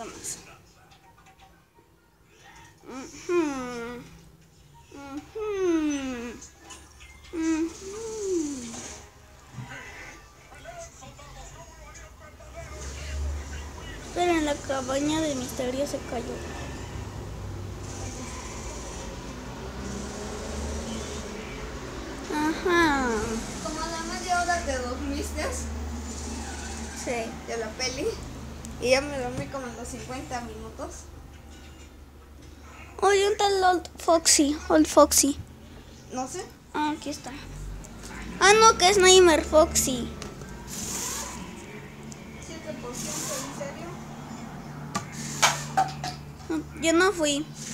personas. Pero en la cabaña de Misterio se cayó. Ajá. Como a la media hora te dormiste Sí. de la peli. Y ya me dormí como en los 50 minutos. Oye, un tal Old Foxy. No sé. Ah, aquí está. Ah, no, que es Nightmare Foxy. 7%, ¿en serio? Yo no fui.